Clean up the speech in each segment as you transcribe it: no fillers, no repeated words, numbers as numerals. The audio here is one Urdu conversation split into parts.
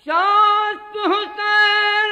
شاست حسین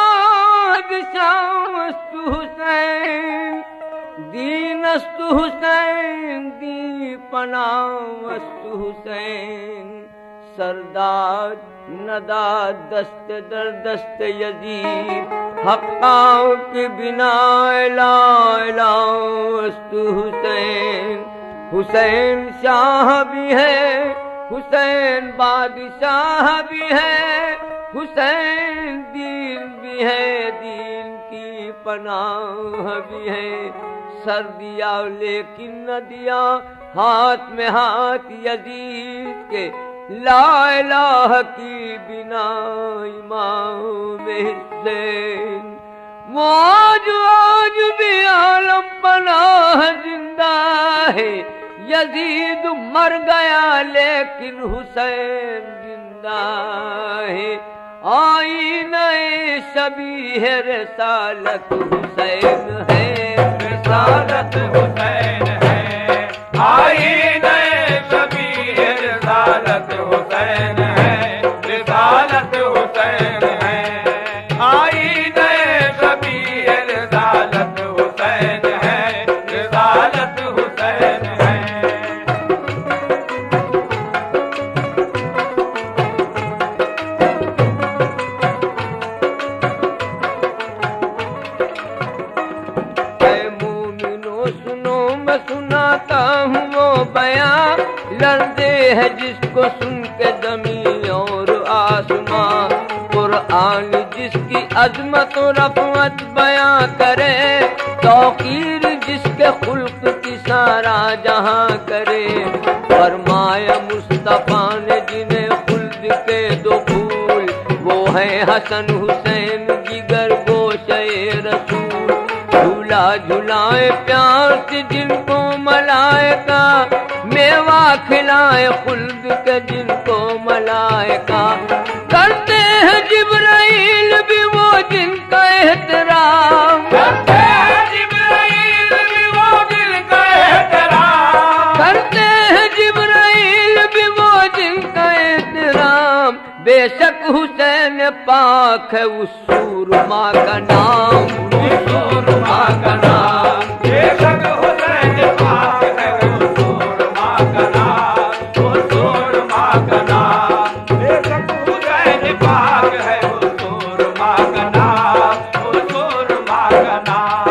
بادشاہست حسین دینست حسین دی پناہست حسین سرداد نداد دست در دست یزید حقاں کی بنا لا الہست حسین حسین شاہ بھی ہے حسین بادشاہ بھی ہے حسین دین بھی ہے دین کی پناہ بھی ہے سر دیا لیکن نہ دیا ہاتھ میں ہاتھ یزید کے لا الہ کی بنا امام حسین وہ آج بھی عالم پناہ زندہ ہے یزید مر گیا لیکن حسین زندہ ہے آئینہ شبیہ رسالت حسین ہے رسالت حسین ہے آئینہ شبیہ رسالت حسین ہے رسالت حسین ہے آئینہ شبیہ رسالت حسین ہے رسالت حسین ہے سناتا ہوں وہ بیان لرزے ہے جس کو سن کے زمین اور آسمان قرآن جس کی عظمت و رفعت بیان کرے توقیر جس کے خلق کی سارا جہاں کرے فرمایا مصطفیٰ نے جنہیں خلد کے دو پھول وہ ہے حسن حسین جگر گوشے رسول جھولا جھلائے پیار سے جن کو ملائکہ میوہ کھلائے خلد کے جن کو ملائکہ کرتے ہیں جبرائیل بھی وہ جن کا احترام کرتے ہیں جبرائیل بھی وہ جن کا احترام کرتے ہیں جبرائیل بھی وہ جن کا احترام بے شک حسین پاک ہے اس سورما کا نام سورما کا نام بے شک حسین پاک ہے وہ سورما کا نام وہ سورما کا نام بے شک حسین پاک ہے وہ سورما کا نام وہ سورما کا نام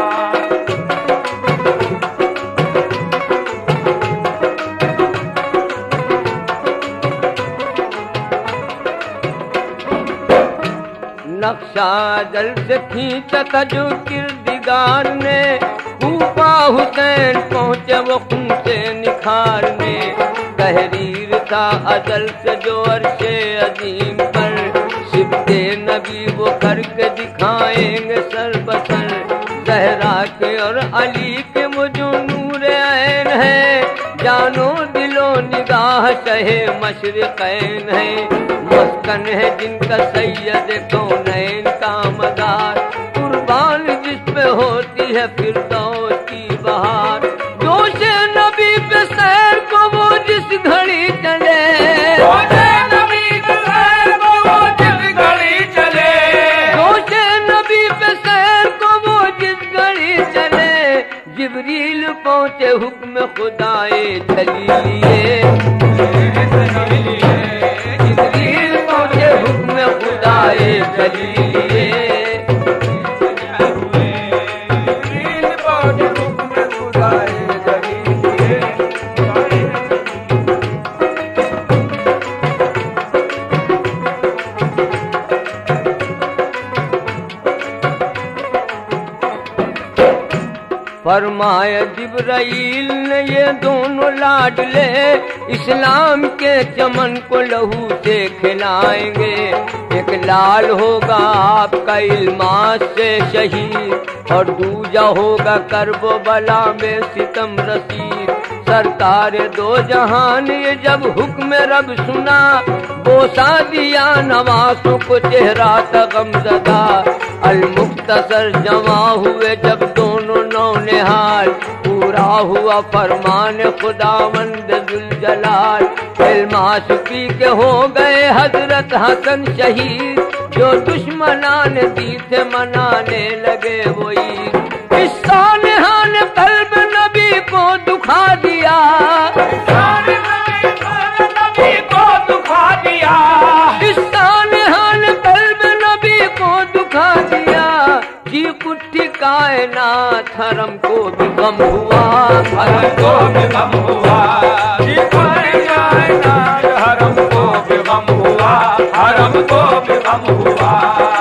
نقشہ دل سے کھینچا تھا جو کردگار نے کوفہ حسین پہنچے وہ خون سے نکھارنے تحریر تھا ازل سے جو عرش عظیم پر صفت نبی وہ کر کے دکھائیں گے سر بسر زہرا کے اور علی کے وہ جو نور عین ہے جانو دل و نگاہ شہ مشرقین ہے مسکن ہے جن کا سید کونین کا مزار قربان جس پہ ہوتی ہے فردوس کی بہار جوش نبی پہ سیر کو وہ جس گھڑی چلے جوش نبی پہ سیر کو وہ جس گھڑی چلے جوش نبی پہ سیر کو وہ جس گھڑی چلے جبریل پہنچے حکم خدائے چلی لیے جبریل پہنچے حکم خدائے چلی لیے جبریل پہنچے حکم خدائے چلی لیے فرمایا جبرائیل نے یہ دونوں لاڈلے اسلام کے چمن کو لہو سے کھلائیں گے ایک لال ہوگا آپ کا الماس سے شہید اور دوجا ہوگا کرب و بلا میں ستم رسید سرکار دو جہان یہ جب حکم رب سنا بوسا دیا نواسوں کو چہرہ تھا غمزدہ المختصر جمع ہوئے جب دونوں نو نہال پورا ہوا فرمان خداوند ذوالجلال جلال الماس پی کے ہو گئے حضرت حسن شہید جو دشمنان دی تھے منانے لگے وہ عید اس سانحہ نے قلب نبی کو دکھا دیا نبی کو دکھا دیا اس سانحہ نے قلب نبی کو دکھا دیا جی کٹھی کائنات حرم کو بھی غم ہوا حرم کو بھی غم ہوا جی کٹھی کائنات حرم کو بھی غم ہوا حرم کو بھی غم ہوا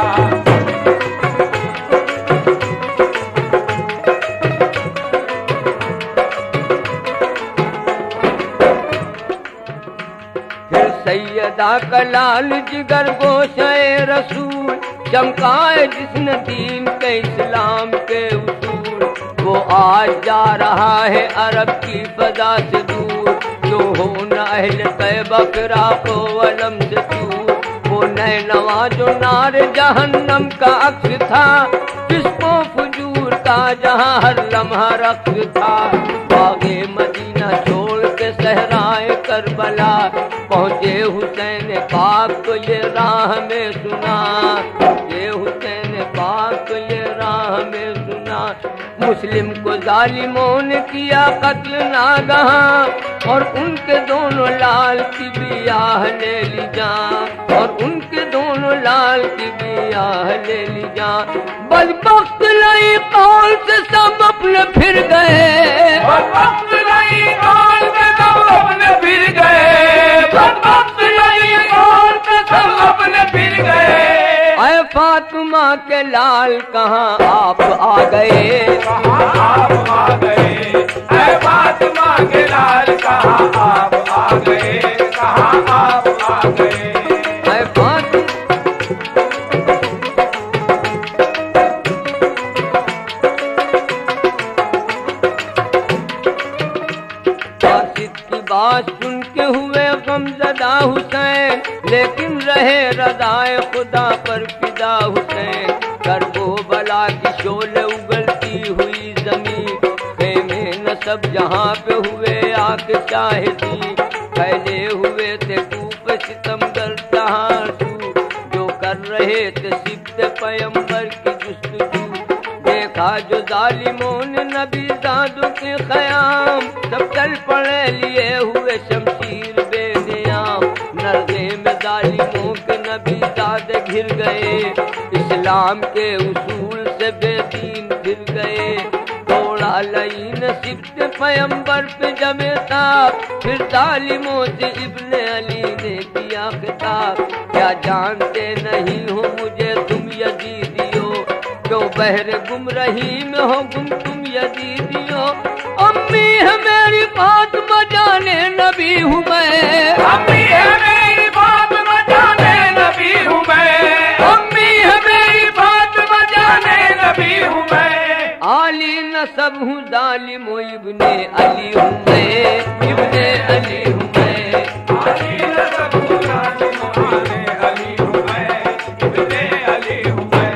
پھر سیدہ کا لال جگر گوشہ رسول چمکائے جس نے دین کے اسلام کے اصول وہ آج جا رہا ہے عرب کی فضا سے دور جو ہونا اہل طیبہ فراق و علم سے دور وہ نئے نوا جو نار جہنم کا عکس تھا فسق و فجور کا جہاں ہر لمحہ رقص تھا باغ مدینہ چھوڑ کے صحرائے کربلا پہنچے حسین پاک تو یہ راہ میں سنا یہ حسین پاک تو یہ راہ میں سنا مسلم کو ظالموں نے کیا قتل ناگہاں اور ان کے دونوں لال کی بیاہ لے لی جان اور ان کے دونوں لال کی بیاہ لے لی جان بدبخت لئی قول سے سب اپنے پھر گئے بدبخت لئی قول سے سب اپنے پھر گئے بدبخت لئی قول سے سب اپنے پھر گئے اے فاطمہ کے لال کہاں آپ آ گئے کہاں آپ آ گئے اے فاطمہ کے لال کہاں آپ آ گئے کہاں آپ آ گئے اے فاطمہ قاصد کی بات سن کے ہوئے غمزدہ حسین لیکن رہے رضائے خدا پر فدا حسین کرب و بلا کی شعلے اگلتی ہوئی زمین خیمے نصب جہاں پہ ہوئے آگ شاہدی پھیلے ہوئے تھے کوپ ستمگر جہاں سو جو کر رہے تھے سبت پیمبر کی جستجو دیکھا جو ظالموں نے نبی زادوں کے خیام سب چل پڑے لیے ہوئے شمشیر بے نیام نرغے میں ظالموں کے نبی زاد گھر گئے اسلام کے اصول سے بے دین پھر گئے توڑا لعین سبت پیمبر پہ جب تھا پھر ظالموں سے ابن علی نے کیا خطاب کیا جانتے نہیں ہو مجھے تم یزیدیو کیوں بحر گمراہی میں ہو گم تم یزیدیو امی ہے میری فاطمہ جانے نبی ہوں میں امی ہے میری فاطمہ جانے نبی ہوں میں امی ہے میری فاطمہ جانے نبی ہوں میں عالی نسب ہوں ظالم و ابن علی ہوں میں ابن علی ہوں میں علی نسب ہوں ظالم و ابن علی ہوں میں ابن علی ہوں میں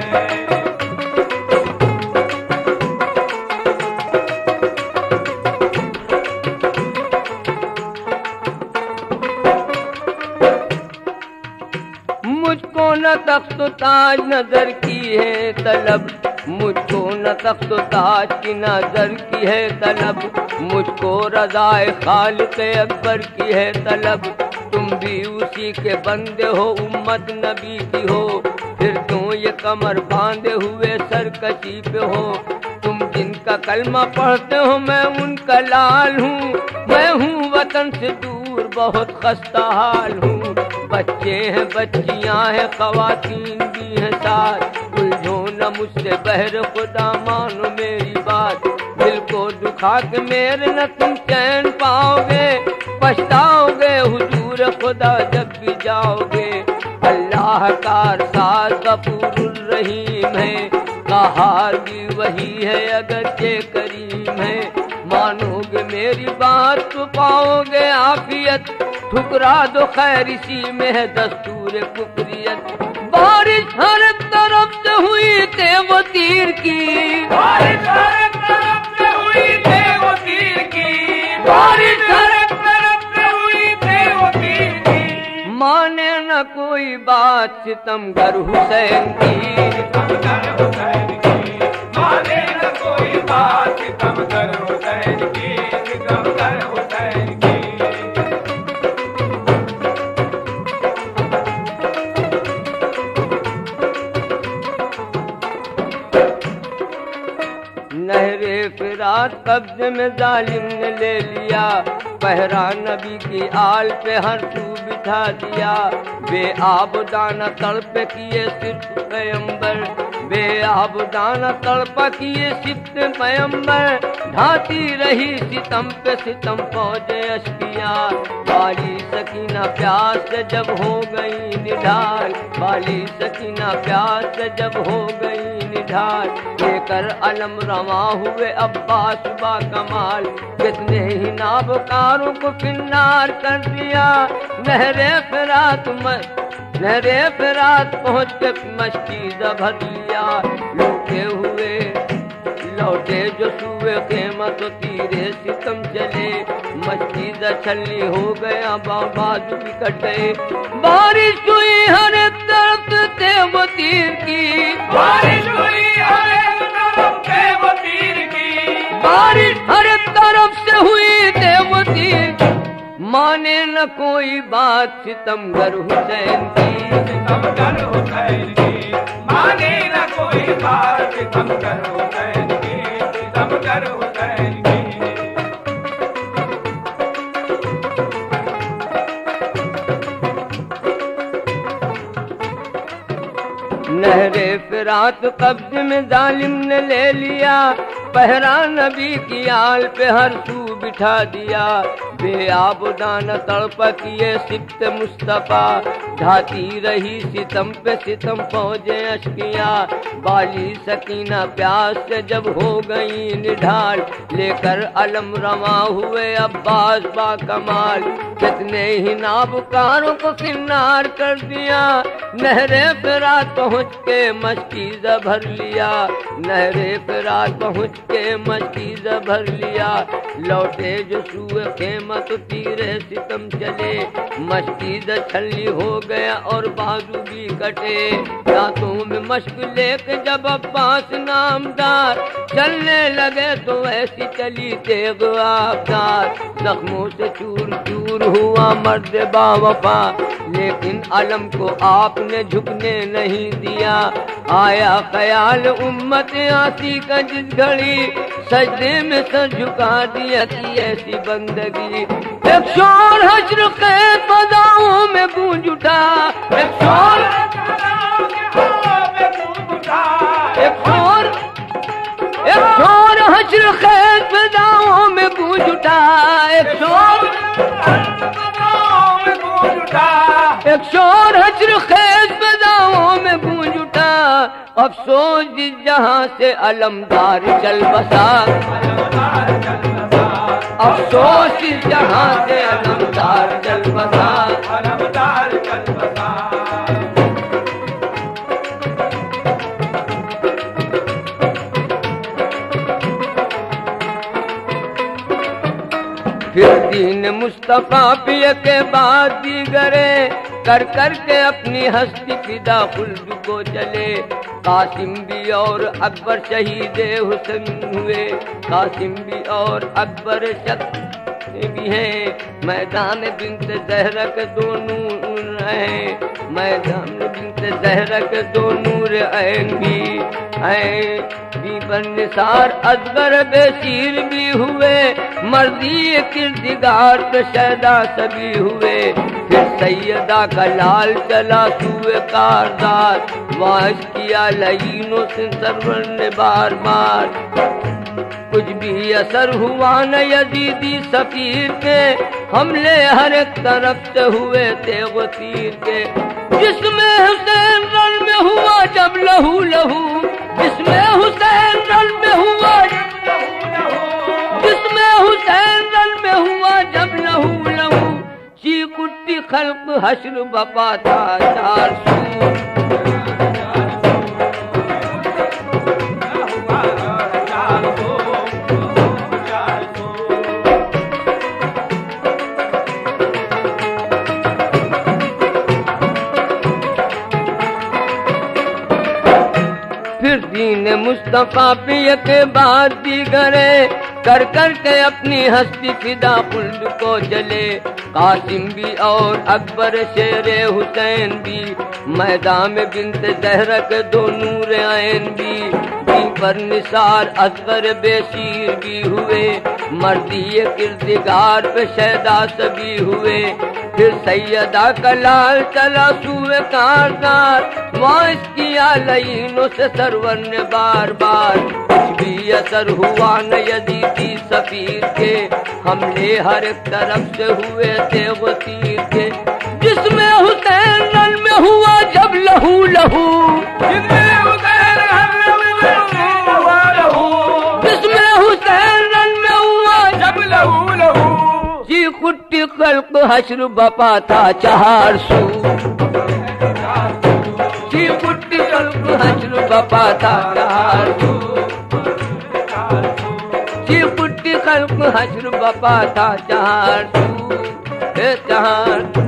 مجھ کو نہ تخت و تاج نظر کی ہے طلب مجھ کو نہ تخت و تاج کی نظر کی ہے طلب مجھ کو رضائے خالق اکبر کی ہے طلب تم بھی اسی کے بندے ہو امت نبی کی ہو پھر کیوں یہ کمر باندھے ہوئے سرکشی پہ ہو تم جن کا کلمہ پڑھتے ہو میں ان کا لال ہوں میں ہوں وطن سے دور بہت خستہ حال ہوں بچے ہیں بچیاں ہیں خواتین بھی ہیں ساتھ الجھو نہ مجھ سے بہر خدا مانو میری بات دل کو دکھا کے میرے نہ تم چین پاؤ گے پچھتاؤ گے حضور خدا جب بھی جاؤ گے اللہ کار ساز غفور الرحیم ہے قہار بھی وہی ہے اگرچہ کریم ہے مانو گے میری بات تو پاؤ گے عافیت ٹھکرا دو خیر اسی میں ہے دستور کفریت بارش ہر طرف سے ہوئی تھے وہ تیر کی بارش ہر طرف سے ہوئی تھے وہ تیر کی بارش ہر طرف سے نہ کوئی بات ستمگر حسین کی، ستمگر حسین کی، مانے نہ کوئی بات ستمگر حسین کی، ستمگر حسین کی۔ نہر فرات قبضے میں ظالم نے لے لیا، پہرا نبی کی آل پہ ہر سو بٹھا دیا، بے آبدانہ تڑپ کیے صرف پیمبر، بے آبدانہ تڑپ کیے صرف پیمبر، ڈھاتی رہی ستم پہ ستم فوج اشکیا، بالی سکینہ پیاس سے جب ہو گئی نڈھال، بالی سکینہ پیاس سے جب ہو گئی نڈھال، لے کر علم رواں ہوئے عباس با کمال، کتنے ہی نابکاروں کو فنار کر دیا، نہر فرات پہنچ کے مشکیزہ بھر لیا، لوٹے جو سوئے قیمت و تیرے ستم چلے، مشکیزہ چھلی ہو گیا، بازو بھی کٹ گئے، بارش ہوئی ہر ایک طرف تیغ و تیر کی، بارش ہوئی ہر ایک طرف تیغ و تیر کی، بارش ہر ایک طرف سے ہوئی تیغ و تیر، مانے نہ کوئی بات ستمگر حسین کی، ستمگر حسین کی، مانے نہ کوئی بات ستمگر حسین کی، ستمگر حسین کی۔ نہر فرات قبض میں ظالم نے لے لیا، پہرا نبی کی آل پہ ہر سو بٹھا دیا، بے آبدانہ تڑپ کیے سبت مصطفیٰ، ڈھاتی رہی ستم پہ ستم فوجیں اشکیاں، بالی سکینہ پیاس سے جب ہو گئی نڈھال، لے کر علم رواں ہوئے عباس با کمال، کتنے ہی نابکاروں کو کنار کر دیا، نہر فرات پہنچ کے مشکیزہ بھر لیا، نہر فرات پہنچ کے مشکیزہ بھر لیا، لوٹے جو سوئے قیمت تیرے ستم چلے، مشکیزہ چھلی ہو گیا اور بازو بھی کٹے، دانتوں میں مشک لے کے جب عباس نامدار چلنے لگے تو ایسی چلی تیغ آبدار، زخموں سے چور چور ہوا مرد با وفا، لیکن علم کو آپ نے جھکنے نہیں دیا، آیا خیال امت آسی کا جس گھڑی سجدے میں سر جھکا دیا کی ایسی بندگی، ایک شور حشر کے فضاؤں میں گونج اٹھا، ایک شور حشر خیز فضاؤں میں گونج اٹھا، ایک شور حشر خیز فضاؤں میں گونج اٹھا، افسوس جس جہاں سے علمدار چل بسا، افسوس جس جہاں سے علمدار چل بسا، علمدار چل بسا۔ پھر دین مصطفیٰ پیے کے بعد دیگرے کر کر کے اپنی ہستی فدا خلد کو چلے، قاسم بھی اور اکبر شہید حسن ہوئے، قاسم بھی اور اکبر شخص بھی ہیں، میدان بنت زہرا کے دو نور ہیں، میدان بنت زہرا کے دو نور عین بھی ہیں، بیبر نثار اصغر بے شیر بھی ہوئے، مرضی کردگار تو شیدا سبھی ہوئے، پھر سیدہ کا لال چلا سوئے کاردار، واش کیا لعینوں سے سرور نے بار بار، کچھ بھی اثر ہوا نہ یزیدی سفیر کے، حملے ہر ایک طرف سے ہوئے تیغ و تیر کے، جس میں حسین رن میں ہوا جب لہو لہو، جس میں حسین رن میں ہوا، جس میں حسین رن میں ہوا جب لہو لہو، چیخ اٹھی خلق حشر بپا تھا 400، دین مصطفیٰ پہ کے بعد دیگرے کر کر کے اپنی ہستی فدا خلد کو جلے قاسم بھی اور اکبر شیر حسین بھی میدان میں بنت زہرا کے دو نور عین بھی پر نثار اصغر بے شیر بھی ہوئے مردی کردگار پہ شیدا سبھی ہوئے پھر سیدہ کا لال چلا سوئے کارزار معاش کیا لعینوں سے سرور نے بار بار کچھ بھی اثر ہوا نہ یزیدی سفیر کے حملے ہر ایک طرف سے ہوئے تھے وہ تیر کے جس میں حسین رن میں ہوا جب لہو لہو جس میں حسین رن میں ہوا جب لہو لہو جی کٹی خلق حشر بپا تھا 400 جی کٹی خلق حشر بپا تھا 400 جی کٹی خلق حشر بپا تھا 400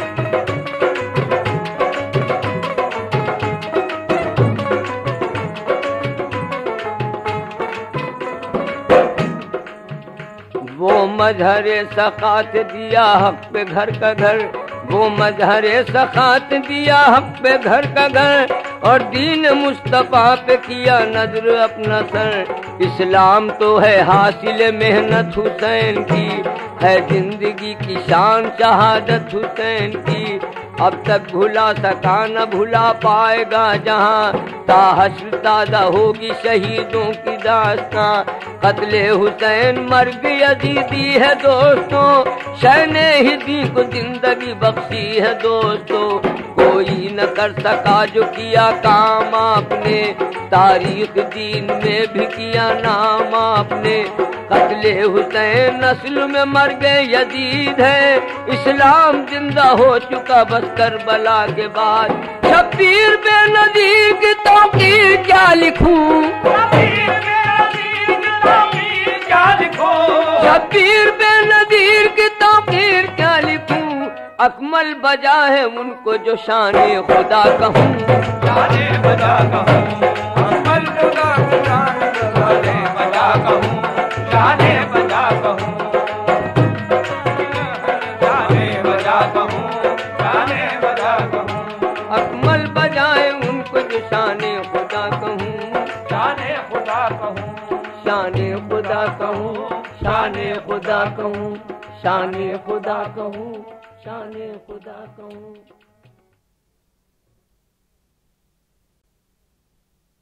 وہ مظہر سخات دیا حق پہ گھر کا گھر وہ مظہر سخات دیا حق پہ گھر کا گھر اور دین مصطفیٰ پہ کیا نظر اپنا سر اسلام تو ہے حاصل محنت حسین کی ہے زندگی کی شان شہادت حسین کی اب تک بھلا سکا نہ بھلا پائے گا جہاں تا حشر تازہ ہوگی شہیدوں کی داستاں قتل حسین مرگ یزیدی ہے دوستوں شہ نے ہی دین کو زندگی بخشی ہے دوستوں کوئی نہ کر سکا جو کیا کام آپ نے تاریخ دین میں بھی کیا نام آپ نے قتل حسین نسل میں مر گئے یزید ہے اسلام زندہ ہو چکا بس کربلا کے بعد شبیر بے نظیر کی توقیر کیا لکھوں شبیر بے نظیر کی توقیر کیا لکھوں اکمل بجا ہے ان کو جو شان خدا کہوں شان بجا کہوں اکمل خدا شان بجا کہوں شان بجا کہوں شان بجا کہوں شان بجا کہوں اکمل بجائے ان کو جو شان خدا کہوں شان خدا کہوں شان خدا کہوں شان خدا کہوں شان خدا کہوں شان خدا کہوں